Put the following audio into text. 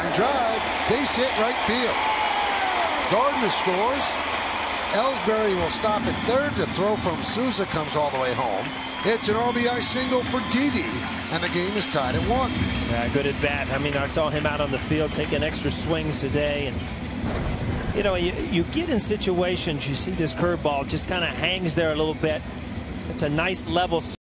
line drive, base hit right field. Gardner scores. Ellsbury will stop at third. The throw from Souza comes all the way home. It's an RBI single for Didi, and the game is tied at 1. Yeah, good at bat. I mean, I saw him out on the field taking extra swings today, and you know, you get in situations, you see this curveball just kind of hangs there a little bit. It's a nice level